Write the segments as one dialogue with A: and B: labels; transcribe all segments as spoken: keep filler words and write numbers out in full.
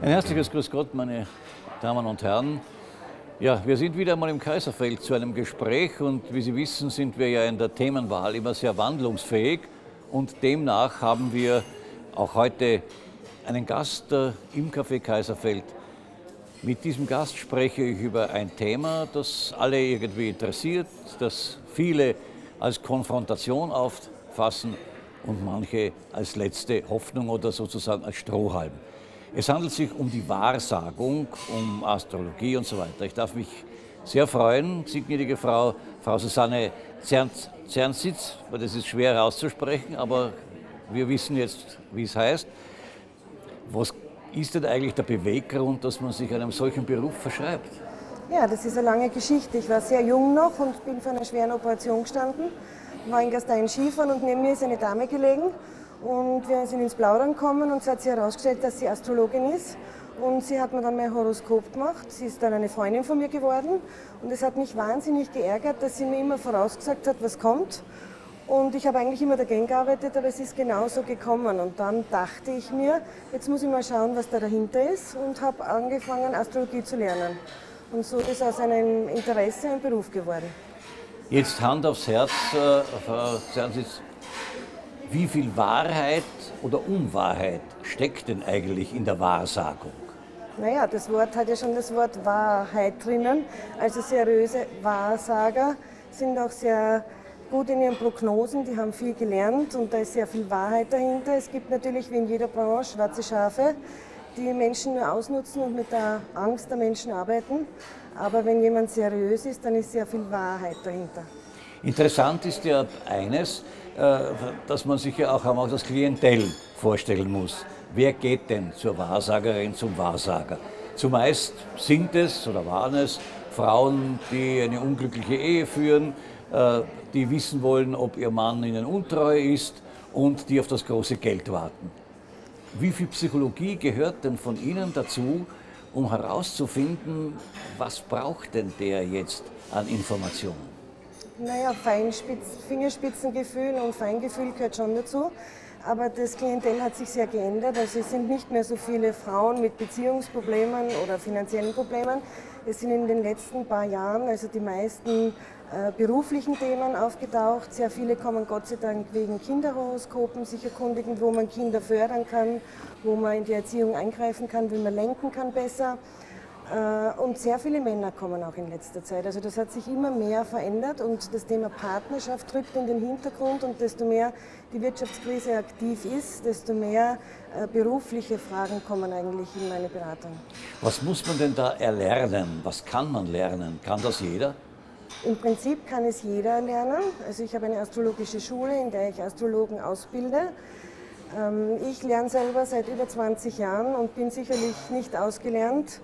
A: Ein herzliches Grüß Gott, meine Damen und Herren. Ja, wir sind wieder einmal im Kaiserfeld zu einem Gespräch und wie Sie wissen, sind wir ja in der Themenwahl immer sehr wandlungsfähig und demnach haben wir auch heute einen Gast äh, im Café Kaiserfeld. Mit diesem Gast spreche ich über ein Thema, das alle irgendwie interessiert, das viele als Konfrontation auffassen und manche als letzte Hoffnung oder sozusagen als Strohhalm. Es handelt sich um die Wahrsagung, um Astrologie und so weiter. Ich darf mich sehr freuen, Sie gnädige Frau, Frau Susanne Zernsitz, weil das ist schwer herauszusprechen, aber wir wissen jetzt, wie es heißt. Was ist denn eigentlich der Beweggrund, dass man sich einem solchen Beruf verschreibt?
B: Ja, das ist eine lange Geschichte. Ich war sehr jung noch und bin vor einer schweren Operation gestanden, war in Gastein Skifahren und neben mir ist eine Dame gelegen. Und wir sind ins Plaudern gekommen und es hat sich herausgestellt, dass sie Astrologin ist. Und sie hat mir dann mein Horoskop gemacht. Sie ist dann eine Freundin von mir geworden. Und es hat mich wahnsinnig geärgert, dass sie mir immer vorausgesagt hat, was kommt. Und ich habe eigentlich immer dagegen gearbeitet, aber es ist genauso gekommen. Und dann dachte ich mir, jetzt muss ich mal schauen, was da dahinter ist. Und habe angefangen, Astrologie zu lernen. Und so ist aus einem Interesse ein Beruf geworden.
A: Jetzt Hand aufs Herz, äh, Frau Zernsitz. Wie viel Wahrheit oder Unwahrheit steckt denn eigentlich in der Wahrsagung?
B: Naja, das Wort hat ja schon das Wort Wahrheit drinnen. Also seriöse Wahrsager sind auch sehr gut in ihren Prognosen, die haben viel gelernt und da ist sehr viel Wahrheit dahinter. Es gibt natürlich wie in jeder Branche schwarze Schafe, die Menschen nur ausnutzen und mit der Angst der Menschen arbeiten. Aber wenn jemand seriös ist, dann ist sehr viel Wahrheit dahinter.
A: Interessant ist ja eines, dass man sich ja auch einmal das Klientel vorstellen muss. Wer geht denn zur Wahrsagerin, zum Wahrsager? Zumeist sind es oder waren es Frauen, die eine unglückliche Ehe führen, die wissen wollen, ob ihr Mann ihnen untreu ist und die auf das große Geld warten. Wie viel Psychologie gehört denn von Ihnen dazu, um herauszufinden, was braucht denn der jetzt an Informationen?
B: Naja, Feinspitz, Fingerspitzengefühl und Feingefühl gehört schon dazu. Aber das Klientel hat sich sehr geändert. Also es sind nicht mehr so viele Frauen mit Beziehungsproblemen oder finanziellen Problemen. Es sind in den letzten paar Jahren also die meisten äh, beruflichen Themen aufgetaucht. Sehr viele kommen Gott sei Dank wegen Kinderhoroskopen sich erkundigen, wo man Kinder fördern kann, wo man in die Erziehung eingreifen kann, wie man lenken kann besser. Und sehr viele Männer kommen auch in letzter Zeit. Also das hat sich immer mehr verändert und das Thema Partnerschaft rückt in den Hintergrund und desto mehr die Wirtschaftskrise aktiv ist, desto mehr berufliche Fragen kommen eigentlich in meine Beratung.
A: Was muss man denn da erlernen? Was kann man lernen? Kann das jeder?
B: Im Prinzip kann es jeder lernen. Also ich habe eine astrologische Schule, in der ich Astrologen ausbilde. Ich lerne selber seit über zwanzig Jahren und bin sicherlich nicht ausgelernt.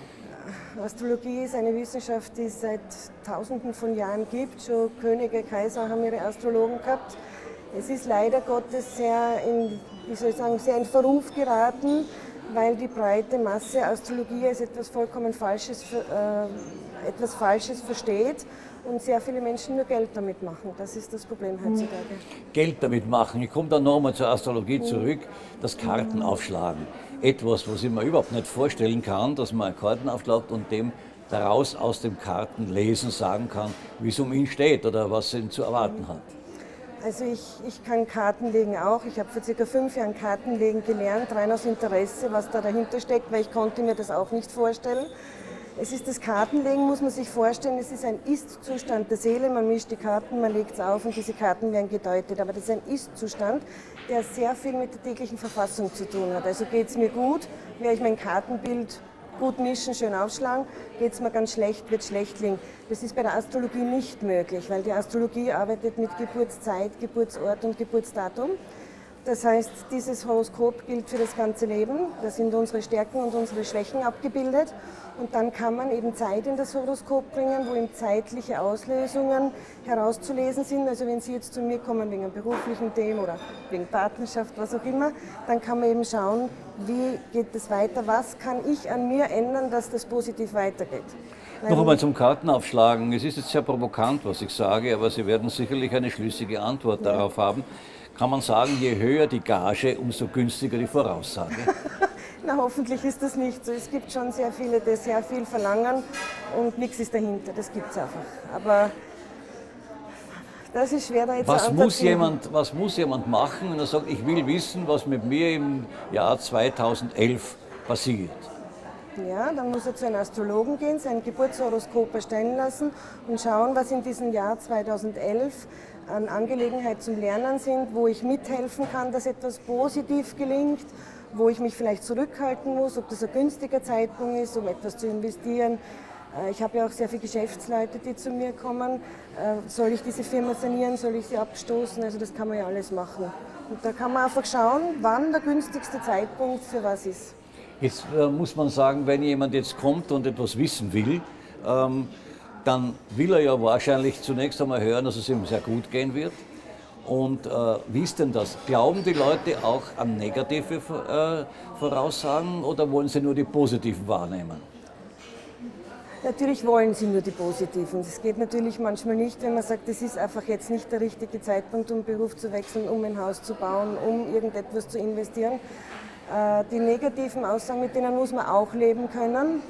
B: Astrologie ist eine Wissenschaft, die es seit Tausenden von Jahren gibt. Schon Könige, Kaiser haben ihre Astrologen gehabt. Es ist leider Gottes sehr in, wie soll ich sagen, sehr in Verruf geraten, weil die breite Masse Astrologie als etwas vollkommen Falsches, äh, etwas Falsches versteht und sehr viele Menschen nur Geld damit machen. Das ist das Problem heutzutage.
A: Geld damit machen. Ich komme dann nochmal zur Astrologie zurück. Das Kartenaufschlagen. Etwas, was ich mir überhaupt nicht vorstellen kann, dass man Karten aufschlagt und dem daraus aus dem Kartenlesen sagen kann, wie es um ihn steht oder was er ihn zu erwarten hat.
B: Also ich, ich kann Kartenlegen auch. Ich habe vor circa fünf Jahren Kartenlegen gelernt, rein aus Interesse, was da dahinter steckt, weil ich konnte mir das auch nicht vorstellen. Es ist das Kartenlegen, muss man sich vorstellen, es ist ein Ist-Zustand der Seele. Man mischt die Karten, man legt es auf und diese Karten werden gedeutet. Aber das ist ein Ist-Zustand, der sehr viel mit der täglichen Verfassung zu tun hat. Also geht es mir gut, werde ich mein Kartenbild gut mischen, schön aufschlagen. Geht es mir ganz schlecht, wird Schlechtling. Das ist bei der Astrologie nicht möglich, weil die Astrologie arbeitet mit Geburtszeit, Geburtsort und Geburtsdatum. Das heißt, dieses Horoskop gilt für das ganze Leben. Da sind unsere Stärken und unsere Schwächen abgebildet. Und dann kann man eben Zeit in das Horoskop bringen, wo eben zeitliche Auslösungen herauszulesen sind. Also wenn Sie jetzt zu mir kommen wegen einem beruflichen Thema oder wegen Partnerschaft, was auch immer, dann kann man eben schauen, wie geht es weiter, was kann ich an mir ändern, dass das positiv weitergeht. Weil
A: Noch einmal zum Kartenaufschlagen. Es ist jetzt sehr provokant, was ich sage, aber Sie werden sicherlich eine schlüssige Antwort darauf haben. Kann man sagen, je höher die Gage, umso günstiger die Voraussage?
B: Na, hoffentlich ist das nicht so. Es gibt schon sehr viele, die sehr viel verlangen und nichts ist dahinter. Das gibt es einfach. Aber das ist schwer, da jetzt
A: Was
B: eine Antwort
A: muss,
B: zu geben.
A: jemand, was muss jemand machen, wenn er sagt, ich will wissen, was mit mir im Jahr zweitausendelf passiert?
B: Ja, dann muss er zu einem Astrologen gehen, sein Geburtshoroskop erstellen lassen und schauen, was in diesem Jahr zweitausendelf an Angelegenheit zum Lernen sind, wo ich mithelfen kann, dass etwas positiv gelingt, wo ich mich vielleicht zurückhalten muss, ob das ein günstiger Zeitpunkt ist, um etwas zu investieren. Ich habe ja auch sehr viele Geschäftsleute, die zu mir kommen. Soll ich diese Firma sanieren, soll ich sie abstoßen? Also das kann man ja alles machen. Und da kann man einfach schauen, wann der günstigste Zeitpunkt für was ist.
A: Jetzt äh, muss man sagen, wenn jemand jetzt kommt und etwas wissen will, ähm, dann will er ja wahrscheinlich zunächst einmal hören, dass es ihm sehr gut gehen wird. Und äh, wie ist denn das? Glauben die Leute auch an negative äh, Voraussagen oder wollen sie nur die positiven wahrnehmen?
B: Natürlich wollen sie nur die positiven. Das geht natürlich manchmal nicht, wenn man sagt, es ist einfach jetzt nicht der richtige Zeitpunkt, um Beruf zu wechseln, um ein Haus zu bauen, um irgendetwas zu investieren. Die negativen Aussagen, mit denen muss man auch leben können.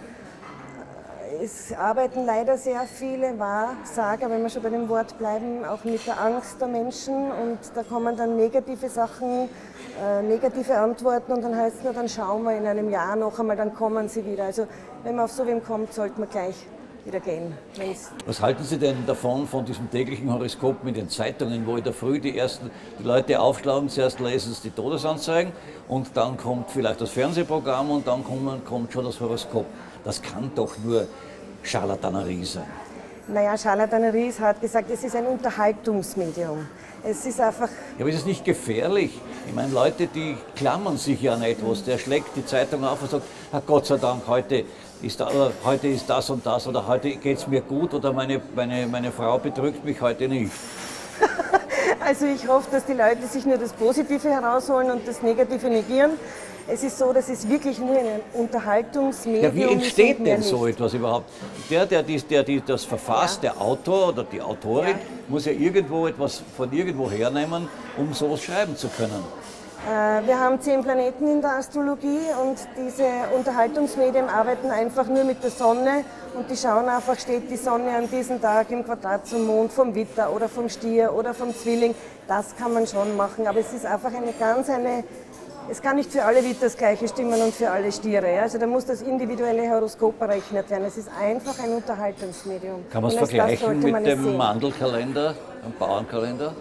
B: Es arbeiten leider sehr viele Wahrsager, wenn wir schon bei dem Wort bleiben, auch mit der Angst der Menschen. Und da kommen dann negative Sachen, äh, negative Antworten und dann heißt es nur, dann schauen wir in einem Jahr noch einmal, dann kommen sie wieder. Also wenn man auf so wem kommt, sollte man gleich wieder gehen. Wenn's
A: Was halten Sie denn davon, von diesem täglichen Horoskop mit den Zeitungen, wo in der Früh die ersten die Leute aufschlagen, zuerst lesen sie die Todesanzeigen und dann kommt vielleicht das Fernsehprogramm und dann kommt, kommt schon das Horoskop. Das kann doch nur Scharlatanerie sein.
B: Naja, Charlatanerie hat gesagt, es ist ein Unterhaltungsmedium. Es ist einfach.
A: Ja, aber ist es nicht gefährlich? Ich meine, Leute, die klammern sich ja an etwas. Der schlägt die Zeitung auf und sagt, Herr Gott sei Dank, heute ist, da, oder, heute ist das und das oder heute geht es mir gut oder meine, meine, meine Frau betrügt mich heute nicht.
B: Also ich hoffe, dass die Leute sich nur das Positive herausholen und das Negative negieren. Es ist so, dass es wirklich nur ein Unterhaltungsmedium ist.
A: Ja, wie entsteht
B: und mehr
A: denn so
B: nicht.
A: etwas überhaupt? Der, der, dies, der die das verfasst,
B: Ja.
A: der Autor oder die Autorin,
B: Ja.
A: muss ja irgendwo etwas von irgendwo hernehmen, um sowas schreiben zu können.
B: Äh, Wir haben zehn Planeten in der Astrologie und diese Unterhaltungsmedien arbeiten einfach nur mit der Sonne und die schauen einfach, steht die Sonne an diesem Tag im Quadrat zum Mond vom Widder oder vom Stier oder vom Zwilling. Das kann man schon machen, aber es ist einfach eine ganz eine, es kann nicht für alle Widder das gleiche stimmen und für alle Stiere. Ja? Also da muss das individuelle Horoskop berechnet werden. Es ist einfach ein Unterhaltungsmedium.
A: Kann man es
B: Und als das
A: vergleichen
B: sollte man
A: mit
B: es
A: dem
B: sehen.
A: Mandelkalender, dem Bauernkalender?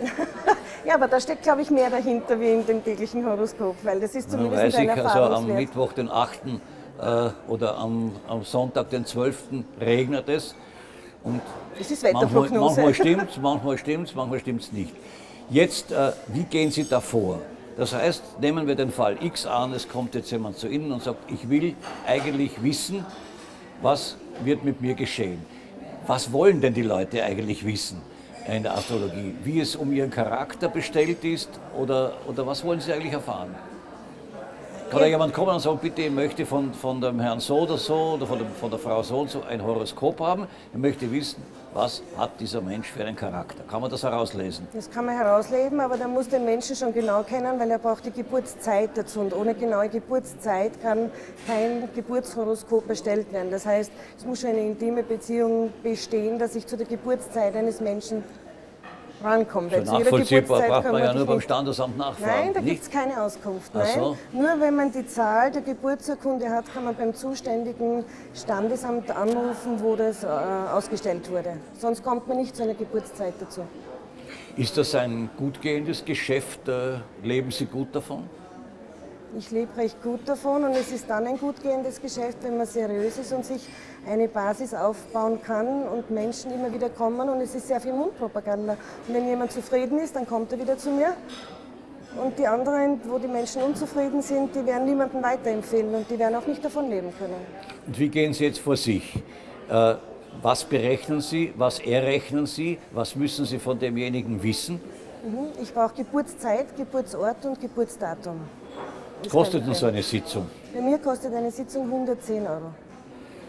B: Ja, aber da steckt, glaube ich, mehr dahinter wie in dem täglichen Horoskop, weil das ist
A: Dann
B: zumindest
A: weiß
B: ein
A: ich, also am
B: Erfahrungswert.
A: Mittwoch, den achten Äh, oder am, am Sonntag, den zwölften regnet es. Und
B: Das ist
A: manchmal,
B: Wetterprognose.
A: manchmal stimmt es, manchmal stimmt es, manchmal stimmt es nicht. Jetzt, äh, wie gehen Sie da vor? Das heißt, nehmen wir den Fall X an, es kommt jetzt jemand zu Ihnen und sagt, ich will eigentlich wissen, was wird mit mir geschehen. Was wollen denn die Leute eigentlich wissen in der Astrologie? Wie es um ihren Charakter bestellt ist oder, oder was wollen sie eigentlich erfahren? Oder jemand kommt und sagt, bitte, ich möchte von, von dem Herrn so oder so oder von, dem, von der Frau so und so ein Horoskop haben. Ich möchte wissen, was hat dieser Mensch für einen Charakter. Kann man das herauslesen?
B: Das kann man herausleben, aber der muss den Menschen schon genau kennen, weil er braucht die Geburtszeit dazu. Und ohne genaue Geburtszeit kann kein Geburtshoroskop erstellt werden. Das heißt, es muss schon eine intime Beziehung bestehen, dass ich zu der Geburtszeit eines Menschen rankomme.
A: Für
B: Weil zu jeder
A: nachvollziehbar
B: Geburtszeit
A: braucht
B: kann
A: man ja
B: dich
A: nur beim
B: nicht-
A: Standesamt nachfragen.
B: Nein, da gibt
A: nicht?
B: es keine Auskunft.
A: Ach
B: Nein.
A: so.
B: Nur wenn man die Zahl der Geburtsurkunde hat, kann man beim zuständigen Standesamt anrufen, wo das äh, ausgestellt wurde. Sonst kommt man nicht zu einer Geburtszeit dazu.
A: Ist das ein gut gehendes Geschäft? Äh, Leben Sie gut davon?
B: Ich lebe recht gut davon und es ist dann ein gut gehendes Geschäft, wenn man seriös ist und sich eine Basis aufbauen kann und Menschen immer wieder kommen und es ist sehr viel Mundpropaganda. Und wenn jemand zufrieden ist, dann kommt er wieder zu mir und die anderen, wo die Menschen unzufrieden sind, die werden niemandem weiterempfehlen und die werden auch nicht davon leben können.
A: Und wie gehen Sie jetzt vor sich? Äh, was berechnen Sie? Was errechnen Sie? Was müssen Sie von demjenigen wissen?
B: Mhm. Ich brauche Geburtszeit, Geburtsort und Geburtsdatum. Das
A: Kostet
B: kann
A: denn
B: ich
A: so
B: nennen.
A: eine Sitzung?
B: Bei mir kostet eine Sitzung hundertzehn Euro.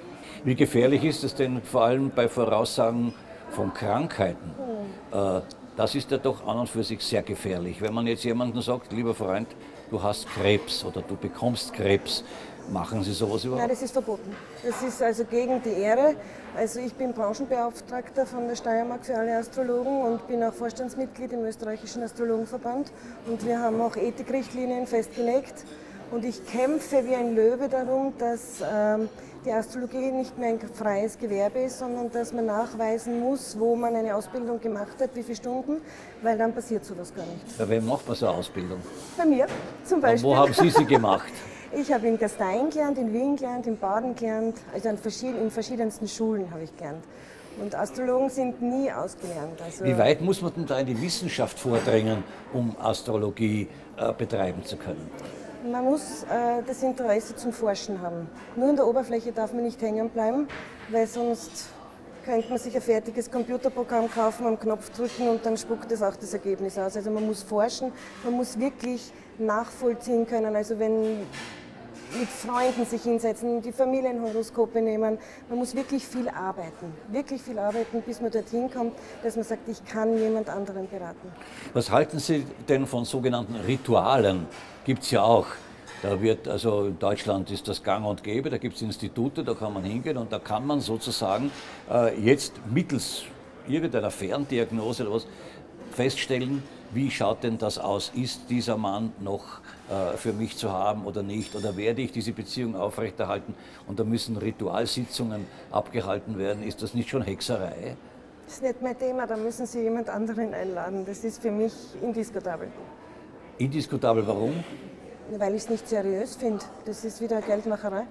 A: Wie gefährlich ist es denn vor allem bei Voraussagen von Krankheiten? Äh, Das ist ja doch an und für sich sehr gefährlich. Wenn man jetzt jemandem sagt, lieber Freund, du hast Krebs oder du bekommst Krebs, machen Sie sowas überhaupt?
B: Nein, das ist verboten. Das ist also gegen die Ehre. Also ich bin Branchenbeauftragter von der Steiermark für alle Astrologen und bin auch Vorstandsmitglied im österreichischen Astrologenverband. Und wir haben auch Ethikrichtlinien festgelegt. Und ich kämpfe wie ein Löwe darum, dass ähm, die Astrologie nicht mehr ein freies Gewerbe ist, sondern dass man nachweisen muss, wo man eine Ausbildung gemacht hat, wie viele Stunden, weil dann passiert sowas gar nicht.
A: Bei wem macht man so eine Ausbildung?
B: Bei mir zum Beispiel.
A: Und wo haben Sie sie gemacht?
B: Ich habe in Gastein gelernt, in Wien gelernt, in Baden gelernt, also in, verschieden, in verschiedensten Schulen habe ich gelernt. Und Astrologen sind nie ausgelernt. Also
A: Wie weit muss man denn da in die Wissenschaft vordringen, um Astrologie äh, betreiben zu können?
B: Man muss äh, das Interesse zum Forschen haben. Nur in der Oberfläche darf man nicht hängen bleiben, weil sonst könnte man sich ein fertiges Computerprogramm kaufen, am Knopf drücken und dann spuckt es auch das Ergebnis aus. Also man muss forschen, man muss wirklich nachvollziehen können. Also wenn mit Freunden sich hinsetzen, die Familienhoroskope nehmen. Man muss wirklich viel arbeiten, wirklich viel arbeiten, bis man dorthin kommt, dass man sagt, ich kann jemand anderen beraten.
A: Was halten Sie denn von sogenannten Ritualen? Gibt es ja auch. Da wird, also in Deutschland ist das gang und gäbe, da gibt es Institute, da kann man hingehen und da kann man sozusagen äh, jetzt mittels irgendeiner Ferndiagnose oder was feststellen, wie schaut denn das aus? Ist dieser Mann noch äh, für mich zu haben oder nicht? Oder werde ich diese Beziehung aufrechterhalten? Und da müssen Ritualsitzungen abgehalten werden. Ist das nicht schon Hexerei?
B: Das ist nicht mein Thema, da müssen Sie jemand anderen einladen. Das ist für mich indiskutabel.
A: Indiskutabel, warum?
B: Weil ich es nicht seriös finde. Das ist wieder Geldmacherei.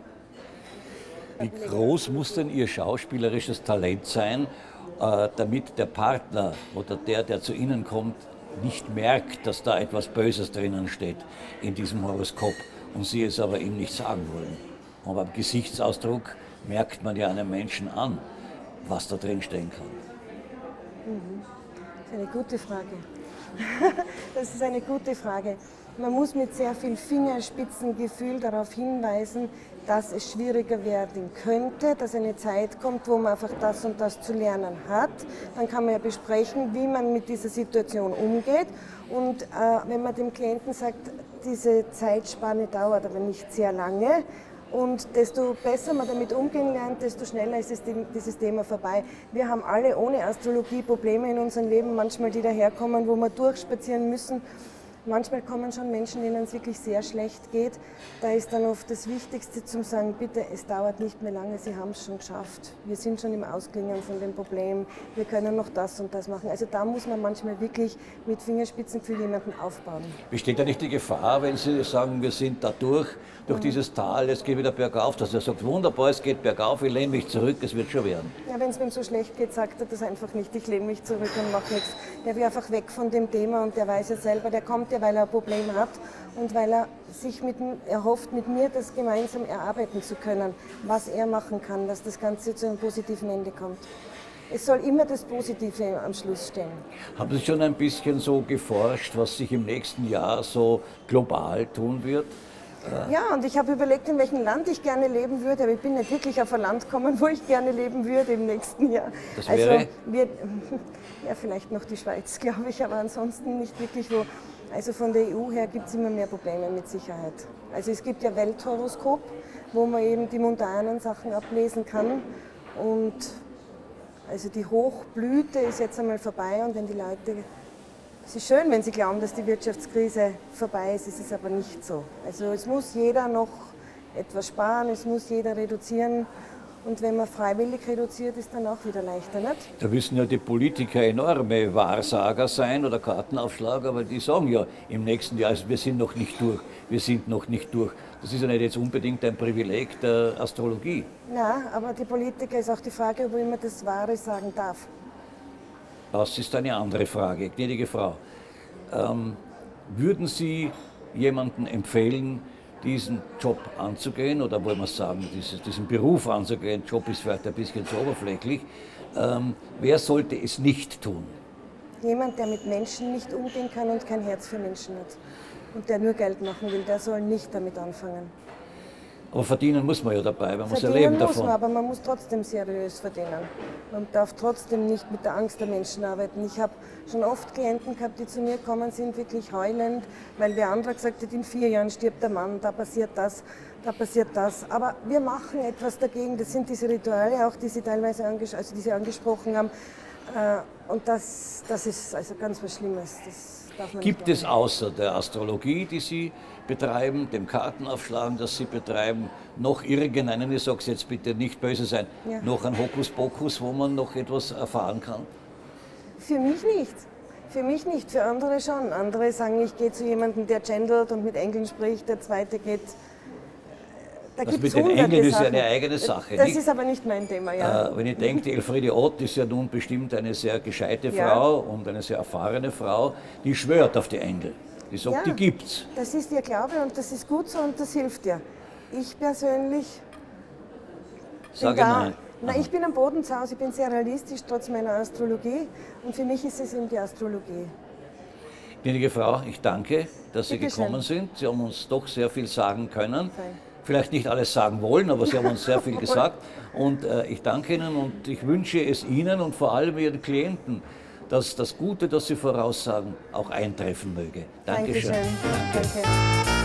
A: Wie groß muss denn Ihr schauspielerisches Talent sein, äh, damit der Partner oder der, der zu Ihnen kommt, nicht merkt, dass da etwas Böses drinnen steht in diesem Horoskop und Sie es aber ihm nicht sagen wollen? Aber am Gesichtsausdruck merkt man ja einem Menschen an, was da drin stehen kann.
B: Mhm. Das ist eine gute Frage. Das ist eine gute Frage. Man muss mit sehr viel Fingerspitzengefühl darauf hinweisen, dass es schwieriger werden könnte, dass eine Zeit kommt, wo man einfach das und das zu lernen hat. Dann kann man ja besprechen, wie man mit dieser Situation umgeht. Und äh, wenn man dem Klienten sagt, diese Zeitspanne dauert aber nicht sehr lange, und desto besser man damit umgehen lernt, desto schneller ist es dieses Thema vorbei. Wir haben alle ohne Astrologie Probleme in unserem Leben, manchmal die daherkommen, wo wir durchspazieren müssen. Manchmal kommen schon Menschen, denen es wirklich sehr schlecht geht. Da ist dann oft das Wichtigste zum sagen, bitte, es dauert nicht mehr lange, Sie haben es schon geschafft. Wir sind schon im Ausklingen von dem Problem, wir können noch das und das machen. Also da muss man manchmal wirklich mit Fingerspitzengefühl jemanden aufbauen.
A: Besteht da nicht die Gefahr, wenn Sie sagen, wir sind da durch, durch mhm. dieses Tal, es geht wieder bergauf, dass er sagt, wunderbar, es geht bergauf, ich lehne mich zurück, es wird schon werden?
B: Ja, wenn es ihm so schlecht geht, sagt er das einfach nicht, ich lehne mich zurück und mache nichts. Der will einfach weg von dem Thema und der weiß ja selber, der kommt weil er ein Problem hat und weil er sich mit, er hofft, mit mir das gemeinsam erarbeiten zu können, was er machen kann, dass das Ganze zu einem positiven Ende kommt. Es soll immer das Positive am Schluss stehen.
A: Haben Sie schon ein bisschen so geforscht, was sich im nächsten Jahr so global tun wird?
B: Ja, und ich habe überlegt, in welchem Land ich gerne leben würde, aber ich bin nicht wirklich auf ein Land gekommen, wo ich gerne leben würde im nächsten Jahr.
A: Das wäre?
B: Also, wir, ja, vielleicht noch die Schweiz, glaube ich, aber ansonsten nicht wirklich wo. Also von der E U her gibt es immer mehr Probleme mit Sicherheit. Also es gibt ja Welthoroskop, wo man eben die mundanen Sachen ablesen kann. Und also die Hochblüte ist jetzt einmal vorbei und wenn die Leute, es ist schön, wenn sie glauben, dass die Wirtschaftskrise vorbei ist, ist es aber nicht so. Also es muss jeder noch etwas sparen, es muss jeder reduzieren. Und wenn man freiwillig reduziert, ist dann auch wieder leichter, nicht?
A: Da müssen ja die Politiker enorme Wahrsager sein oder Kartenaufschlager, weil die sagen ja im nächsten Jahr, also wir sind noch nicht durch, wir sind noch nicht durch. Das ist ja nicht jetzt unbedingt ein Privileg der Astrologie.
B: Ja, aber die Politiker ist auch die Frage, ob man das Wahre sagen darf.
A: Das ist eine andere Frage. Gnädige Frau, ähm, würden Sie jemanden empfehlen, diesen Job anzugehen, oder wollen wir sagen, dieses, diesen Beruf anzugehen, Job ist vielleicht ein bisschen zu oberflächlich, ähm, wer sollte es nicht tun?
B: Jemand, der mit Menschen nicht umgehen kann und kein Herz für Menschen hat und der nur Geld machen will, der soll nicht damit anfangen.
A: Aber verdienen muss man ja dabei, man muss ja
B: Verdienen
A: leben
B: muss
A: davon.
B: man, aber man muss trotzdem seriös verdienen. Man darf trotzdem nicht mit der Angst der Menschen arbeiten. Ich habe schon oft Klienten gehabt, die zu mir gekommen sind, wirklich heulend, weil wer andere gesagt hat, in vier Jahren stirbt der Mann, da passiert das, da passiert das. Aber wir machen etwas dagegen. Das sind diese Rituale auch, die Sie teilweise anges also die Sie angesprochen haben. Und das, das ist also ganz was Schlimmes. Das darf man
A: Gibt
B: nicht
A: es außer der Astrologie, die Sie betreiben, dem Kartenaufschlagen, das Sie betreiben, noch irgendeinen, ich sage es jetzt bitte nicht böse sein,
B: Ja.
A: noch ein Hokuspokus, wo man noch etwas erfahren kann?
B: Für mich nicht. Für mich nicht, für andere schon. Andere sagen, ich gehe zu jemandem, der gendelt und mit Engeln spricht, der zweite geht. Da
A: Das
B: gibt's
A: mit den
B: hunderte
A: Engeln ist ja
B: Sachen.
A: eine eigene Sache.
B: Das
A: nicht?
B: ist aber nicht mein Thema, ja.
A: Äh, wenn ich denke, die Elfriede Ott ist ja nun bestimmt eine sehr gescheite
B: Ja.
A: Frau und eine sehr erfahrene Frau, die schwört auf die Engel. Die sagt,
B: Ja.
A: die gibt's.
B: Das ist ihr Glaube und das ist gut so und das hilft ihr. Ich persönlich bin
A: Sage
B: da.
A: nein.
B: Na, ich bin am Boden zu Hause, ich bin sehr realistisch trotz meiner Astrologie und für mich ist es eben die Astrologie.
A: Gnädige Frau, ich danke, dass Sie
B: Bitte schön.
A: gekommen sind. Sie haben uns doch sehr viel sagen können.
B: Fein.
A: Vielleicht nicht alles sagen wollen, aber Sie haben uns sehr viel gesagt. Und äh, ich danke Ihnen und ich wünsche es Ihnen und vor allem Ihren Klienten, dass das Gute, das Sie voraussagen, auch eintreffen möge. Dankeschön.
B: Dankeschön. Danke.